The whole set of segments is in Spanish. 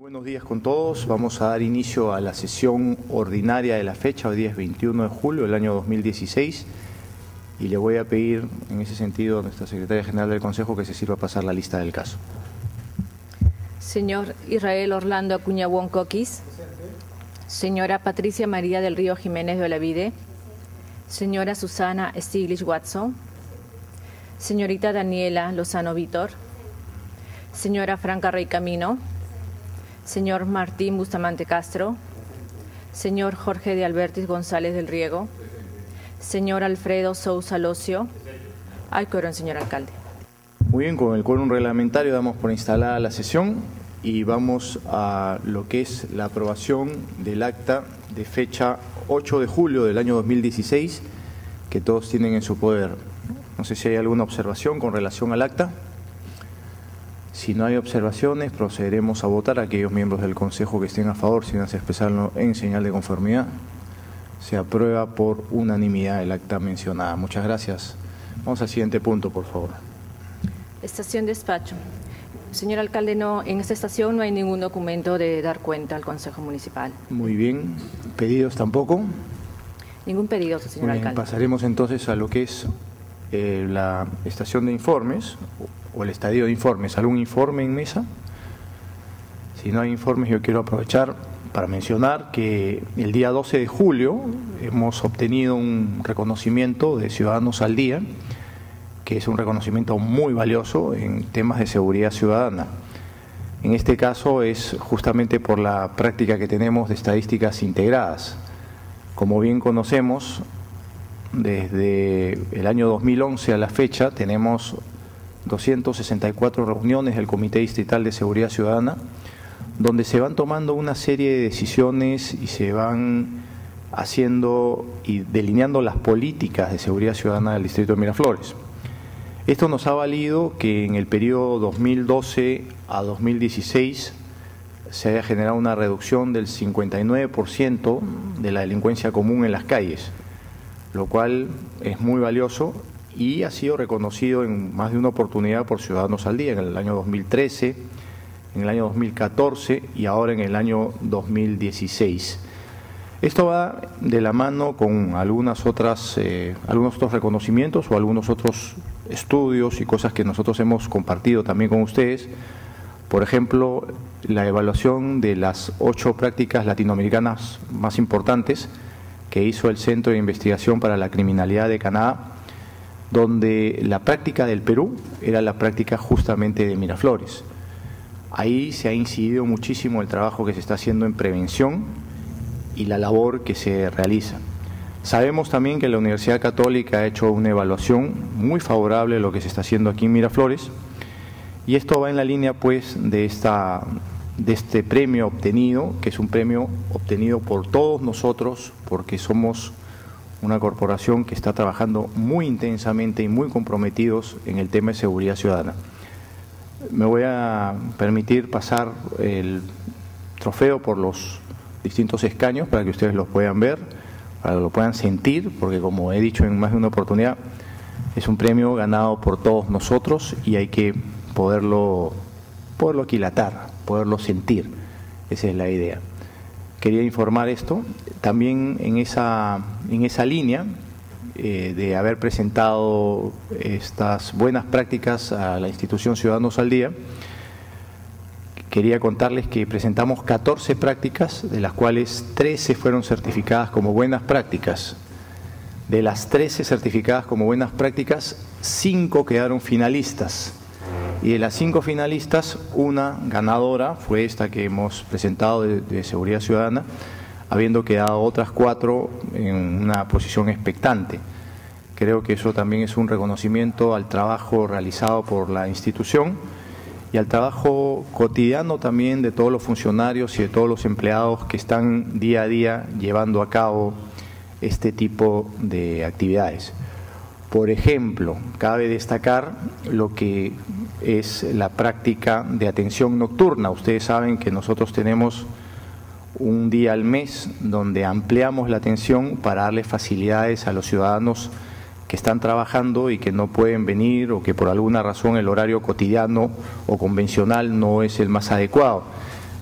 Buenos días con todos. Vamos a dar inicio a la sesión ordinaria de la fecha. Hoy día es 21 de julio del año 2016 y le voy a pedir en ese sentido a nuestra Secretaria General del Consejo que se sirva a pasar la lista del caso. Señor Israel Orlando Acuña Coquis. Señora Patricia María del Río Jiménez de Olavide. Señora Susana Stiglitz Watson. Señorita Daniela Lozano Vítor. Señora Franca Rey Camino. Señor Martín Bustamante Castro. Señor Jorge de Albertis González del Riego. Señor Alfredo Sousa Locio. Hay quórum, señor alcalde. Muy bien, con el quórum reglamentario damos por instalada la sesión y vamos a lo que es la aprobación del acta de fecha 8 de julio del año 2016 que todos tienen en su poder. No sé si hay alguna observación con relación al acta. Si no hay observaciones, procederemos a votar. Aquellos miembros del Consejo que estén a favor, sin expresarlo en señal de conformidad, se aprueba por unanimidad el acta mencionada. Muchas gracias. Vamos al siguiente punto, por favor. Estación despacho. Señor alcalde, en esta estación no hay ningún documento de dar cuenta al Consejo Municipal. Muy bien. ¿Pedidos tampoco? Ningún pedido, señor alcalde. Pasaremos entonces a lo que es la estación de informes o el estadio de informes. ¿Algún informe en mesa? Si no hay informes, yo quiero aprovechar para mencionar que el día 12 de julio hemos obtenido un reconocimiento de Ciudadanos al Día, que es un reconocimiento muy valioso en temas de seguridad ciudadana. En este caso es justamente por la práctica que tenemos de estadísticas integradas. Como bien conocemos, desde el año 2011 a la fecha tenemos 264 reuniones del Comité Distrital de Seguridad Ciudadana, donde se van tomando una serie de decisiones y se van haciendo y delineando las políticas de seguridad ciudadana del Distrito de Miraflores. Esto nos ha valido que en el periodo 2012 a 2016 se haya generado una reducción del 59% de la delincuencia común en las calles, lo cual es muy valioso y ha sido reconocido en más de una oportunidad por Ciudadanos al Día, en el año 2013, en el año 2014 y ahora en el año 2016. Esto va de la mano con algunos otros reconocimientos o algunos otros estudios y cosas que nosotros hemos compartido también con ustedes. Por ejemplo, la evaluación de las 8 prácticas latinoamericanas más importantes que hizo el Centro de Investigación para la Criminalidad de Canadá, donde la práctica del Perú era la práctica justamente de Miraflores. Ahí se ha incidido muchísimo el trabajo que se está haciendo en prevención y la labor que se realiza. Sabemos también que la Universidad Católica ha hecho una evaluación muy favorable de lo que se está haciendo aquí en Miraflores y esto va en la línea pues de este premio obtenido, que es un premio obtenido por todos nosotros porque somos una corporación que está trabajando muy intensamente y muy comprometidos en el tema de seguridad ciudadana. Me voy a permitir pasar el trofeo por los distintos escaños para que ustedes los puedan ver, para que lo puedan sentir, porque como he dicho en más de una oportunidad, es un premio ganado por todos nosotros y hay que poderlo aquilatar, poderlo sentir. Esa es la idea. Quería informar esto. También en esa línea de haber presentado estas buenas prácticas a la institución Ciudadanos al Día, quería contarles que presentamos 14 prácticas, de las cuales 13 fueron certificadas como buenas prácticas. De las 13 certificadas como buenas prácticas, 5 quedaron finalistas. Y de las 5 finalistas, una ganadora fue esta que hemos presentado de Seguridad Ciudadana, habiendo quedado otras 4 en una posición expectante. Creo que eso también es un reconocimiento al trabajo realizado por la institución y al trabajo cotidiano también de todos los funcionarios y de todos los empleados que están día a día llevando a cabo este tipo de actividades. Por ejemplo, cabe destacar lo que es la práctica de atención nocturna. Ustedes saben que nosotros tenemos un día al mes donde ampliamos la atención para darle facilidades a los ciudadanos que están trabajando y que no pueden venir o que por alguna razón el horario cotidiano o convencional no es el más adecuado.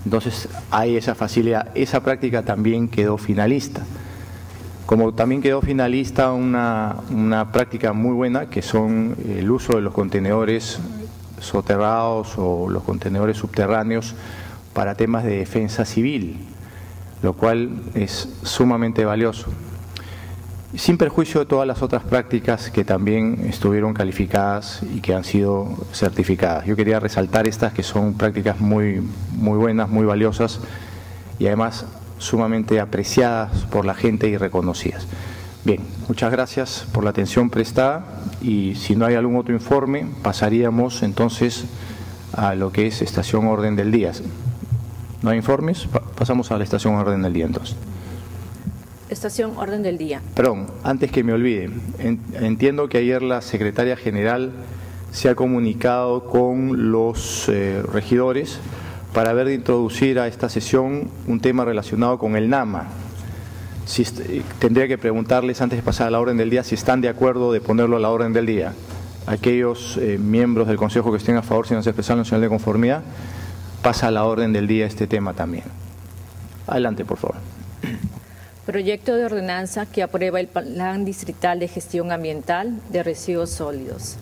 Entonces hay esa facilidad. Esa práctica también quedó finalista. Como también quedó finalista una práctica muy buena, que son el uso de los contenedores soterrados o los contenedores subterráneos para temas de defensa civil, lo cual es sumamente valioso, sin perjuicio de todas las otras prácticas que también estuvieron calificadas y que han sido certificadas. Yo quería resaltar estas, que son prácticas muy buenas, muy valiosas y además sumamente apreciadas por la gente y reconocidas. Bien, muchas gracias por la atención prestada, y si no hay algún otro informe, pasaríamos entonces a lo que es estación orden del día. ¿No hay informes? Pasamos a la estación orden del día entonces. Estación orden del día. Perdón, antes que me olvide, entiendo que ayer la secretaria general se ha comunicado con los regidores para ver de introducir a esta sesión un tema relacionado con el NAMA. Tendría que preguntarles antes de pasar a la orden del día si están de acuerdo de ponerlo a la orden del día. Aquellos miembros del Consejo que estén a favor, si no se expresan en señal de conformidad, pasa a la orden del día este tema también. Adelante, por favor. Proyecto de ordenanza que aprueba el Plan Distrital de Gestión Ambiental de Residuos Sólidos.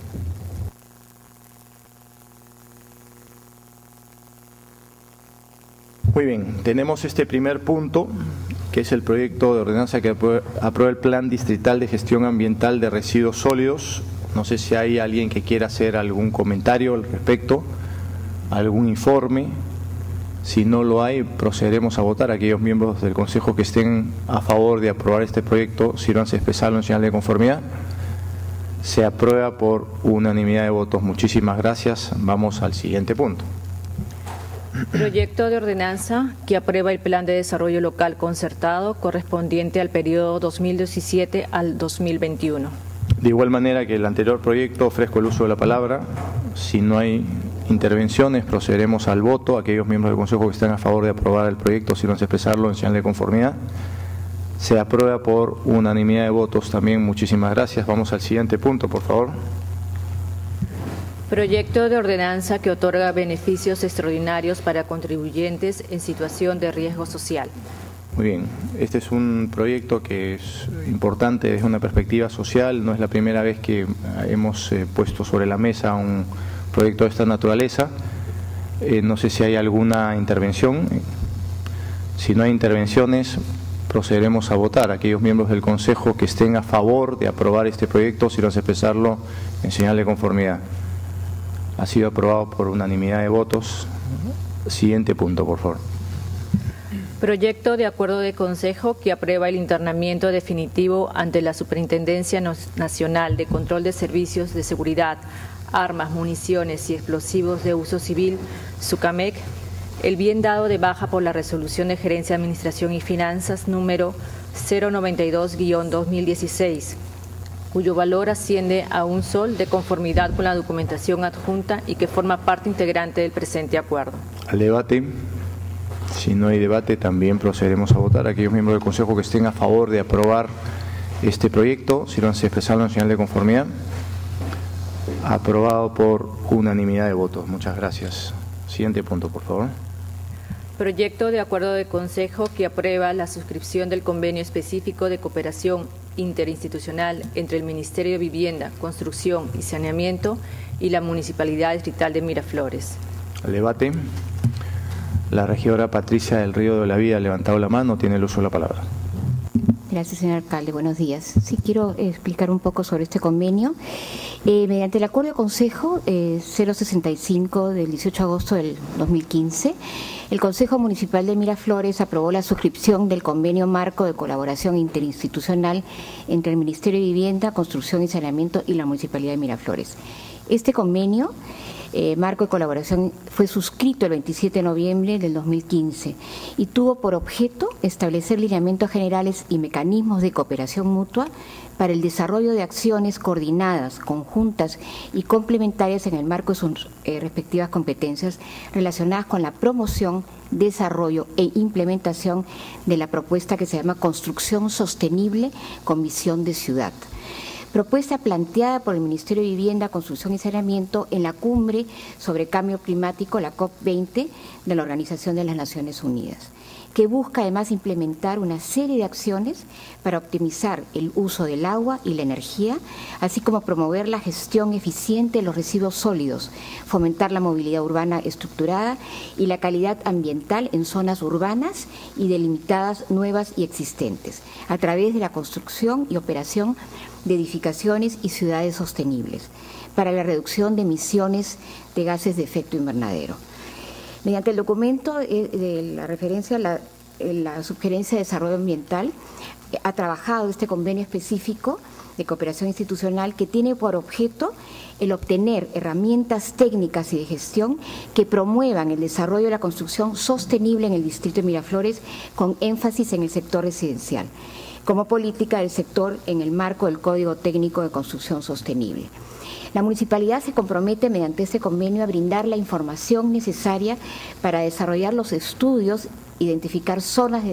Muy bien, tenemos este primer punto, que es el proyecto de ordenanza que aprueba el Plan Distrital de Gestión Ambiental de Residuos Sólidos. No sé si hay alguien que quiera hacer algún comentario al respecto, algún informe. Si no lo hay, procederemos a votar. Aquellos miembros del Consejo que estén a favor de aprobar este proyecto, sírvanse a expresarlo en señal de conformidad. Se aprueba por unanimidad de votos. Muchísimas gracias. Vamos al siguiente punto. Proyecto de ordenanza que aprueba el Plan de Desarrollo Local Concertado correspondiente al periodo 2017 al 2021. De igual manera que el anterior proyecto, ofrezco el uso de la palabra. Si no hay intervenciones, procederemos al voto. Aquellos miembros del Consejo que estén a favor de aprobar el proyecto, si no se expresarlo en señal de conformidad. Se aprueba por unanimidad de votos también. Muchísimas gracias. Vamos al siguiente punto, por favor. Proyecto de ordenanza que otorga beneficios extraordinarios para contribuyentes en situación de riesgo social. Muy bien, este es un proyecto que es importante desde una perspectiva social. No es la primera vez que hemos puesto sobre la mesa un proyecto de esta naturaleza. No sé si hay alguna intervención. Si no hay intervenciones, procederemos a votar. Aquellos miembros del Consejo que estén a favor de aprobar este proyecto, si no se expresarlo en señal de conformidad. Ha sido aprobado por unanimidad de votos. Siguiente punto, por favor. Proyecto de acuerdo de Consejo que aprueba el internamiento definitivo ante la Superintendencia Nacional de Control de Servicios de Seguridad, Armas, Municiones y Explosivos de Uso Civil, SUCAMEC, el bien dado de baja por la Resolución de Gerencia, Administración y Finanzas número 092-2016, cuyo valor asciende a $1 de conformidad con la documentación adjunta y que forma parte integrante del presente acuerdo. Al debate. Si no hay debate, también procederemos a votar. Aquellos miembros del Consejo que estén a favor de aprobar este proyecto, si no se expresaron en señal de conformidad. Aprobado por unanimidad de votos. Muchas gracias. Siguiente punto, por favor. Proyecto de acuerdo de Consejo que aprueba la suscripción del convenio específico de cooperación interinstitucional entre el Ministerio de Vivienda, Construcción y Saneamiento y la Municipalidad Distrital de Miraflores. Al debate. La regidora Patricia del Río de Olavide ha levantado la mano, tiene el uso de la palabra. Gracias, señor alcalde. Buenos días. Sí, quiero explicar un poco sobre este convenio. Mediante el acuerdo de Consejo 065 del 18 de agosto del 2015, el Consejo Municipal de Miraflores aprobó la suscripción del convenio marco de colaboración interinstitucional entre el Ministerio de Vivienda, Construcción y Saneamiento y la Municipalidad de Miraflores. Este convenio marco de colaboración fue suscrito el 27 de noviembre del 2015 y tuvo por objeto establecer lineamientos generales y mecanismos de cooperación mutua para el desarrollo de acciones coordinadas, conjuntas y complementarias en el marco de sus respectivas competencias relacionadas con la promoción, desarrollo e implementación de la propuesta que se llama Construcción Sostenible con Visión de Ciudad. propuesta planteada por el Ministerio de Vivienda, Construcción y Saneamiento en la cumbre sobre cambio climático, la COP20 de la Organización de las Naciones Unidas, que busca además implementar una serie de acciones para optimizar el uso del agua y la energía, así como promover la gestión eficiente de los residuos sólidos, fomentar la movilidad urbana estructurada y la calidad ambiental en zonas urbanas y delimitadas nuevas y existentes, a través de la construcción y operación de edificaciones y ciudades sostenibles, para la reducción de emisiones de gases de efecto invernadero. Mediante el documento de la referencia a la Subgerencia de Desarrollo Ambiental, ha trabajado este convenio específico de cooperación institucional que tiene por objeto el obtener herramientas técnicas y de gestión que promuevan el desarrollo de la construcción sostenible en el distrito de Miraflores, con énfasis en el sector residencial, como política del sector en el marco del Código Técnico de Construcción Sostenible. La municipalidad se compromete mediante este convenio a brindar la información necesaria para desarrollar los estudios, identificar zonas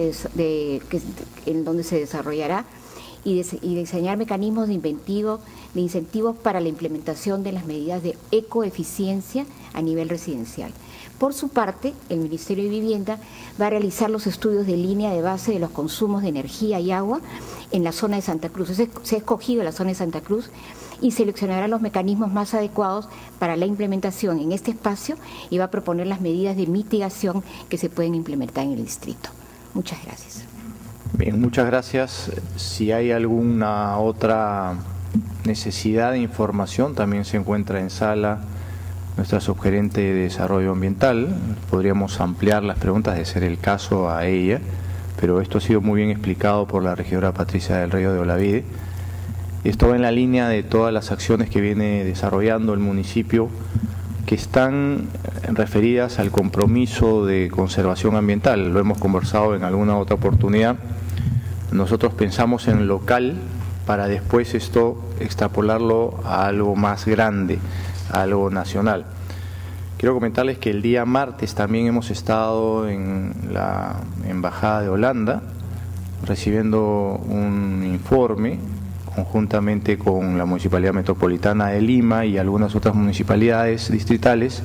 en donde se desarrollará y diseñar mecanismos de incentivos para la implementación de las medidas de ecoeficiencia a nivel residencial. Por su parte, el Ministerio de Vivienda va a realizar los estudios de línea de base de los consumos de energía y agua en la zona de Santa Cruz. Se ha escogido la zona de Santa Cruz y seleccionará los mecanismos más adecuados para la implementación en este espacio y va a proponer las medidas de mitigación que se pueden implementar en el distrito. Muchas gracias. Bien, muchas gracias. Si hay alguna otra necesidad de información, también se encuentra en sala nuestra subgerente de Desarrollo Ambiental. Podríamos ampliar las preguntas de ser el caso a ella, pero esto ha sido muy bien explicado por la regidora Patricia del Río de Olavide. Esto va en la línea de todas las acciones que viene desarrollando el municipio, que están referidas al compromiso de conservación ambiental. Lo hemos conversado en alguna otra oportunidad. Nosotros pensamos en local para después esto extrapolarlo a algo más grande, a algo nacional. Quiero comentarles que el día martes también hemos estado en la Embajada de Holanda recibiendo un informe conjuntamente con la Municipalidad Metropolitana de Lima y algunas otras municipalidades distritales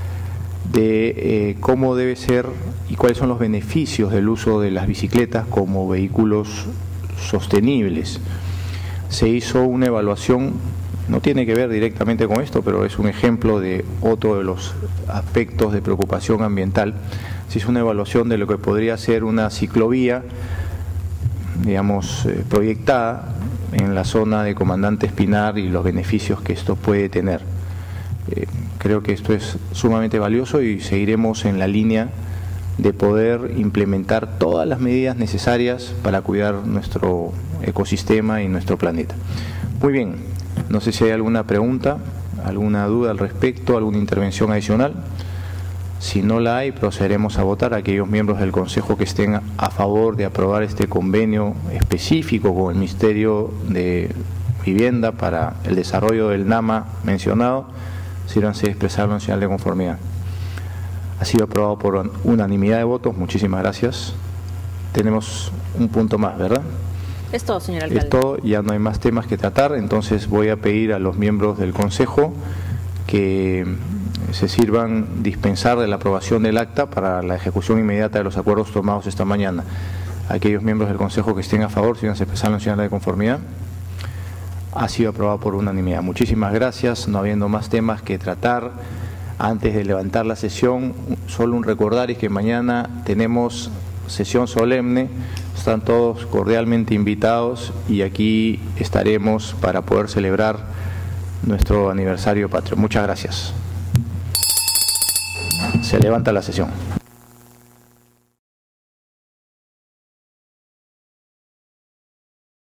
de cómo debe ser y cuáles son los beneficios del uso de las bicicletas como vehículos sostenibles. Se hizo una evaluación, no tiene que ver directamente con esto, pero es un ejemplo de otro de los aspectos de preocupación ambiental. Se hizo una evaluación de lo que podría ser una ciclovía, digamos, proyectada en la zona de Comandante Espinar y los beneficios que esto puede tener. Creo que esto es sumamente valioso y seguiremos en la línea de poder implementar todas las medidas necesarias para cuidar nuestro ecosistema y nuestro planeta. Muy bien, no sé si hay alguna pregunta, alguna duda al respecto, alguna intervención adicional. Si no la hay, procederemos a votar. Aquellos miembros del Consejo que estén a favor de aprobar este convenio específico con el Ministerio de Vivienda para el desarrollo del NAMA mencionado, sírvanse a expresarlo en señal de conformidad. Ha sido aprobado por unanimidad de votos. Muchísimas gracias. Tenemos un punto más, ¿verdad? Es todo, señor alcalde. Es todo, ya no hay más temas que tratar, entonces voy a pedir a los miembros del Consejo que se sirvan dispensar de la aprobación del acta para la ejecución inmediata de los acuerdos tomados esta mañana. Aquellos miembros del Consejo que estén a favor, si no se expresan en señal de conformidad. Ha sido aprobado por unanimidad. Muchísimas gracias. No habiendo más temas que tratar, antes de levantar la sesión, solo un recordar es que mañana tenemos sesión solemne. Están todos cordialmente invitados y aquí estaremos para poder celebrar nuestro aniversario patrio. Muchas gracias. Se levanta la sesión.